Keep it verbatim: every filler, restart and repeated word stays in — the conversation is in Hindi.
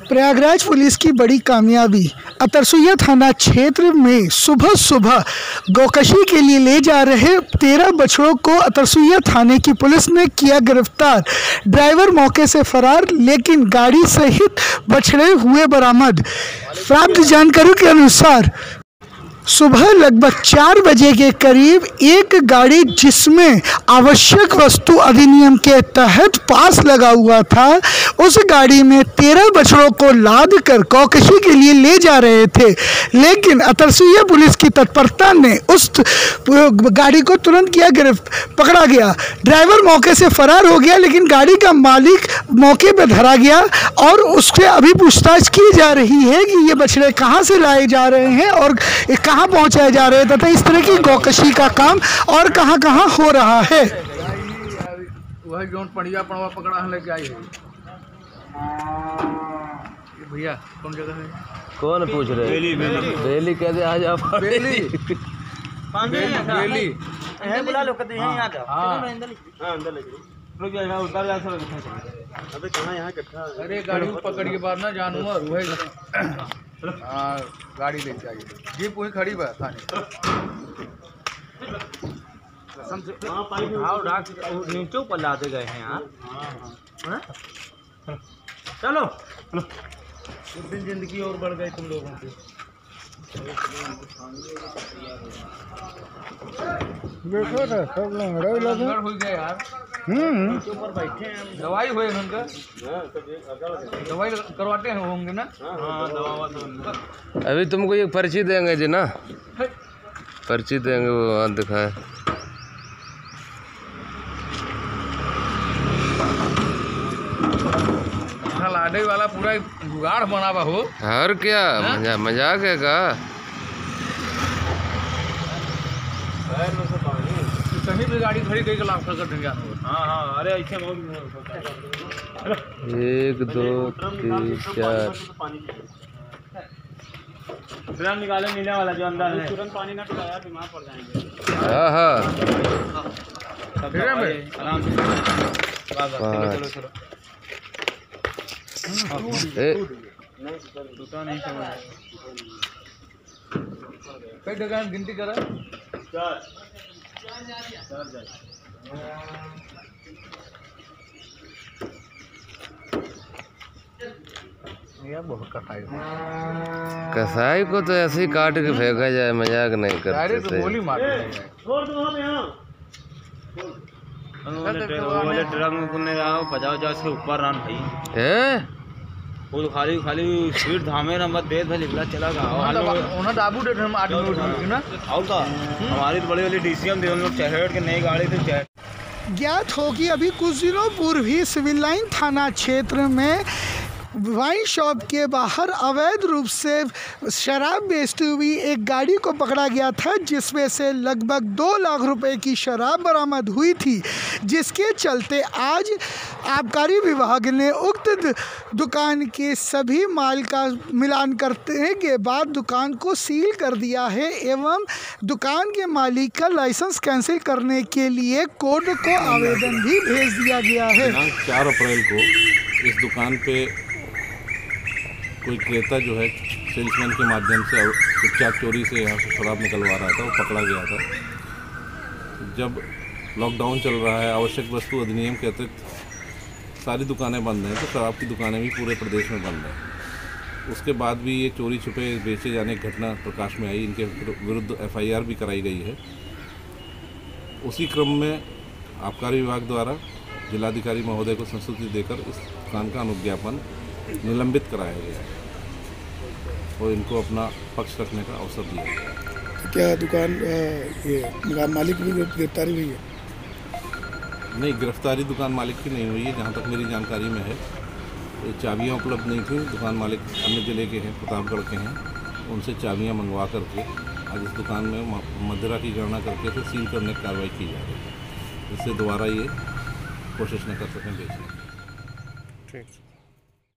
प्रयागराज पुलिस की बड़ी कामयाबी। अतरसुइया थाना क्षेत्र में सुबह सुबह गौकशी के लिए ले जा रहे तेरह बछड़ों को अतरसुइया थाने की पुलिस ने किया गिरफ्तार। ड्राइवर मौके से फरार, लेकिन गाड़ी सहित बछड़े हुए बरामद। प्राप्त जानकारी के अनुसार सुबह लगभग चार बजे के करीब एक गाड़ी जिसमें आवश्यक वस्तु अधिनियम के तहत पास लगा हुआ था, उस गाड़ी में तेरह बछड़ों को लाद कर गौकशी के लिए ले जा रहे थे, लेकिन अतरसुइया पुलिस की तत्परता ने उस गाड़ी को तुरंत किया गिरफ्त पकड़ा गया। ड्राइवर मौके से फरार हो गया, लेकिन गाड़ी का मालिक मौके पर धरा गया और उससे अभी पूछताछ की जा रही है कि ये बछड़े कहाँ से लाए जा रहे हैं और कहाँ पहुंचाए जा रहे हैं तथा इस तरह की गौकशी का काम और कहां कहां हो रहा है। वही जोन पड़िया पड़वा पकड़ा है लेके आई है। भैया कौन जगह है? कौन पूछ रहे? बेली बेली बेली कहते आ जाओ। बेली बेली है, बुला लो कदे यहां आ जाओ। हां हां अंदर ले रुक जाएगा, उतर जा सर। अबे कहां यहां इकट्ठा? अरे गाड़ी पकड़ के बाद ना जानवर वही हाँ गाड़ी लेके आई जीप वही खड़ी बा थाने। हां पाइप उठाओ, ढाक नीचे ऊपर लाते गए हैं यार। हां चलो एक दिन जिंदगी और बढ़ गई तुम लोगों की। देखो ना सब लंगड़ा लंगड़ हो गया यार। हम्म ऊपर बैठे हैं, दवाई हुए उनका दवाई करवाते हैं होंगे ना। हां दवा तो अभी तुमको ये पर्ची देंगे जी ना, पर्ची देंगे वो हाथ दिखाए। लाडे वाला पूरा जुगाड़ बना बा हो। और क्या मजा मजाक है का? कहीं भी गाड़ी खड़ी कहीं लाभ कर देंगे। हाँ हाँ अरे ऐसे एक दो तीन चार तुरंत निकाले नीले वाला जो अंदर है, तुरंत पानी ना पिलाया बीमार पड़ जाएंगे। हाँ हाँ आराम से पाँच टूटा नहीं समझ कई जगह गिनती करा चार चार जाए। कसाई को तो ऐसे ही काट के फेंका जाए, मजाक नहीं करते तो गोली मार छोड़ दो वहाँ पे। हाँ वाले ड्रम में जाओ बजाओ जाओ से ऊपर रन भाई है वो तो खाली खाली स्पीड धामे नंबर तेज भाई निकला चला गया। उन्होंने दाबू दे हम आठ मिनट ना और का हमारी तो बड़ी वाली डीसीएम दे, उन लोग चहट के नई गाड़ी थे चहट। ज्ञात हो कि अभी कुछ दिनों पूर्व ही सिविल लाइन थाना क्षेत्र में वाइन शॉप के बाहर अवैध रूप से शराब बेचती हुई एक गाड़ी को पकड़ा गया था, जिसमें से लगभग दो लाख रुपए की शराब बरामद हुई थी, जिसके चलते आज आबकारी विभाग ने उक्त दुकान के सभी माल का मिलान करने के बाद दुकान को सील कर दिया है एवं दुकान के मालिक का लाइसेंस कैंसिल करने के लिए कोर्ट को आवेदन भी भेज दिया गया है। चार अप्रैल को इस दुकान पे कोई क्रेता जो है सेल्समैन के माध्यम से चुपचाप चोरी से यहाँ से शराब निकलवा रहा था, वो पकड़ा गया था। जब लॉकडाउन चल रहा है, आवश्यक वस्तु अधिनियम के अतिरिक्त सारी दुकानें बंद हैं, तो शराब की दुकानें भी पूरे प्रदेश में बंद हैं। उसके बाद भी ये चोरी छुपे बेचे जाने की घटना प्रकाश में आई, इनके विरुद्ध एफ आई आर भी कराई गई है। उसी क्रम में आबकारी विभाग द्वारा जिलाधिकारी महोदय को संस्तुति देकर इस दुकान का अनुज्ञापन निलंबित कराया गया है और इनको अपना पक्ष रखने का अवसर दिया गया। क्या दुकान ये मालिक भी गिरफ्तारी हुई है? नहीं, गिरफ्तारी दुकान मालिक की नहीं हुई है, जहाँ तक मेरी जानकारी में है। ये चाबियाँ उपलब्ध नहीं थी, दुकान मालिक अन्य जिले के हैं, प्रतापगढ़ के हैं, उनसे चाबियाँ मंगवा करके आज इस दुकान में मदिरा की गणना करके तो सील करने की कार्रवाई की जा रही है, जिससे दोबारा ये कोशिश न कर सकें बेचने की। ठीक।